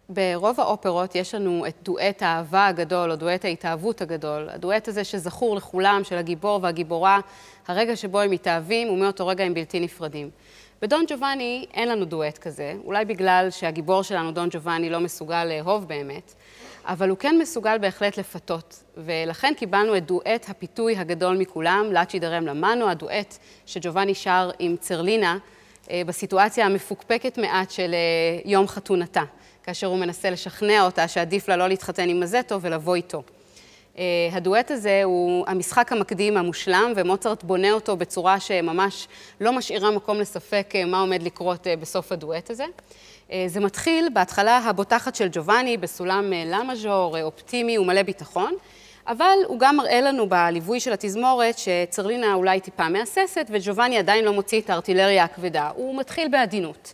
ברוב האופרות יש לנו את דואט האהבה הגדול, או דואט ההתאהבות הגדול. הדואט הזה שזכור לכולם, של הגיבור והגיבורה, הרגע שבו הם מתאהבים, ומאותו רגע הם בלתי נפרדים. בדון ג'ובאני אין לנו דואט כזה, אולי בגלל שהגיבור שלנו, דון ג'ובאני, לא מסוגל לאהוב באמת, אבל הוא כן מסוגל בהחלט לפתות, ולכן קיבלנו את דואט הפיתוי הגדול מכולם, לאצ'י דרם למאנו, הדואט שג'ובאני שר עם צרלינה, בסיטואציה המפוקפקת מעט של יום חתונתה, כאשר הוא מנסה לשכנע אותה שעדיף לה לא להתחתן עם מזטו ולבוא איתו. הדואט הזה הוא המשחק המקדים המושלם, ומוצרט בונה אותו בצורה שממש לא משאירה מקום לספק מה עומד לקרות בסוף הדואט הזה. זה מתחיל בהתחלה הבוטחת של ג'ובאני בסולם לה מז'ור, אופטימי ומלא ביטחון, אבל הוא גם מראה לנו בליווי של התזמורת שצרלינה אולי טיפה מהססת, וג'ובאני עדיין לא מוציא את הארטילריה הכבדה. הוא מתחיל בעדינות.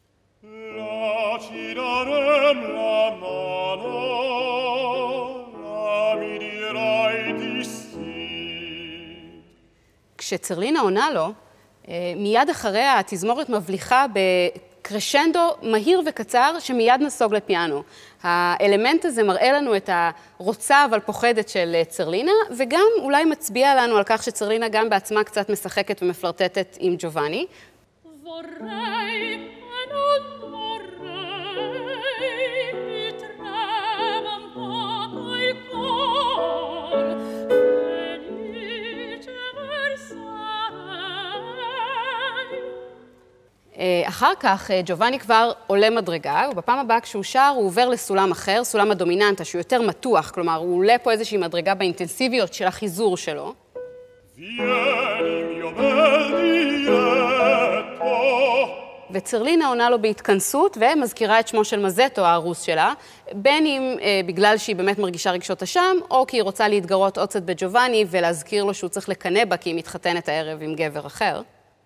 כשצרלינה עונה לו, מיד אחריה התזמורת מבליחה בקרשנדו מהיר וקצר שמיד נסוג לפיאנו. האלמנט הזה מראה לנו את הרוצה אבל פוחדת של צרלינה, וגם אולי מצביע לנו על כך שצרלינה גם בעצמה קצת משחקת ומפלרטטת עם ג'ובאני. אחר כך ג'ובאני כבר עולה מדרגה, ובפעם הבאה כשהוא שר הוא עובר לסולם אחר, סולם הדומיננטה, שהוא יותר מתוח, כלומר הוא עולה פה איזושהי מדרגה באינטנסיביות של החיזור שלו. וצרלינה עונה לו בהתכנסות ומזכירה את שמו של מזטו, הארוס שלה, בין אם בגלל שהיא באמת מרגישה רגשות אשם, או כי היא רוצה להתגרות עוד קצת בג'ובאני ולהזכיר לו שהוא צריך לקנא בה כי היא מתחתנת הערב עם גבר אחר.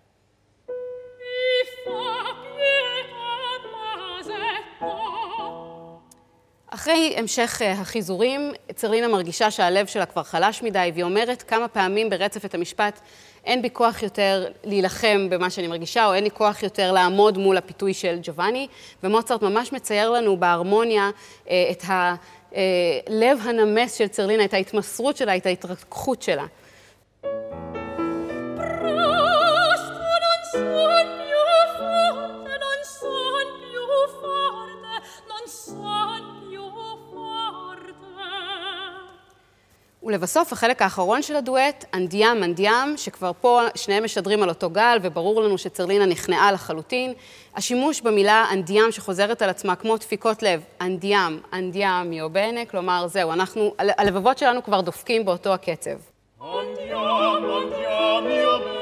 אחרי המשך החיזורים, צרלינה מרגישה שהלב שלה כבר חלש מדי, והיא אומרת כמה פעמים ברצף את המשפט, אין בי כוח יותר להילחם במה שאני מרגישה, או אין לי כוח יותר לעמוד מול הפיתוי של ג'ובאני, ומוצרט ממש מצייר לנו בהרמוניה את הלב הנמס של צרלינה, את ההתמסרות שלה, את ההתרככות שלה. ולבסוף, החלק האחרון של הדואט, אנדיאם, אנדיאם, שכבר פה שניהם משדרים על אותו גל, וברור לנו שצרלינה נכנעה לחלוטין. השימוש במילה אנדיאם שחוזרת על עצמה כמו דפיקות לב, אנדיאם, אנדיאם, מיובנה, כלומר, זהו, הלבבות שלנו כבר דופקים באותו הקצב. אנדיאם, אנדיאם, מיובנה,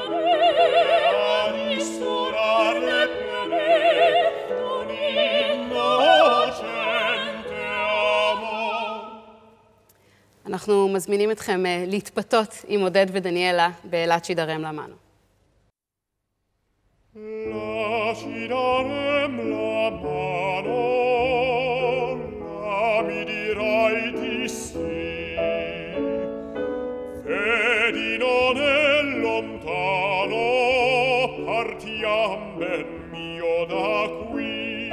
אנחנו מזמינים אתכם להתפתות עם עודד ודניאלה בלאצ'י דרם למאנו. לאצ'י דרם למאנו, למי dirai sì, vedi non è lontano, partiam ben mio da qui.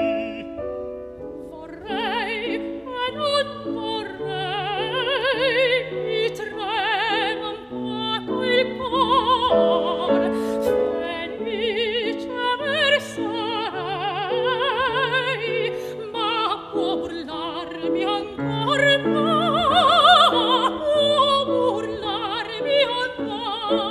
Vorrei e non vorrei, mi trema un poco il cuore, felice versarai, ma può burlarmi ancora, può burlarmi ancora.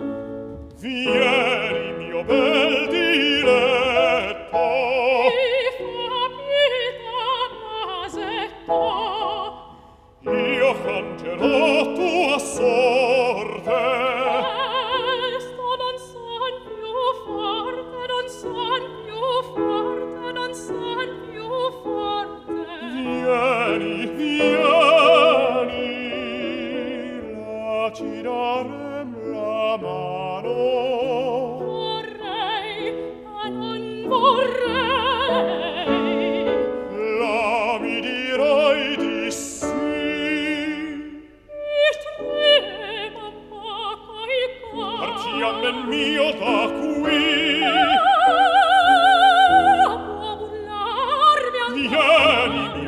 Vieni mio bel diletto, mi fa pietà Masetto, io canterò tua sorte. Questo non son più forte, non son più forte, non son più forte. Vieni, vieni, laci darem la mano. Vorrei, ma non vorrei. La mi dirai di sì. Mi trema un poco il cuore. Partiam ben mio da qui. Può burlarmi ancora. Vieni,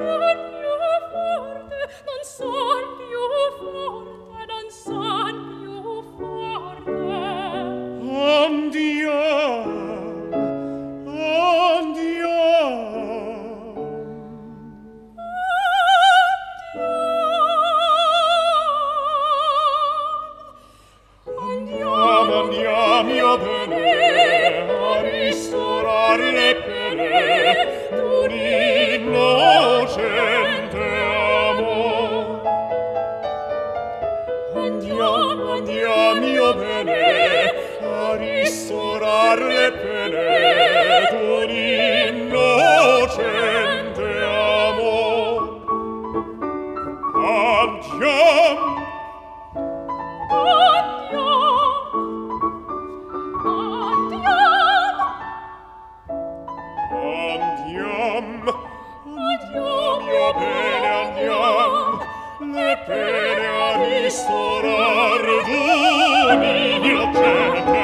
Le pene a ristorar, tu, mio gente,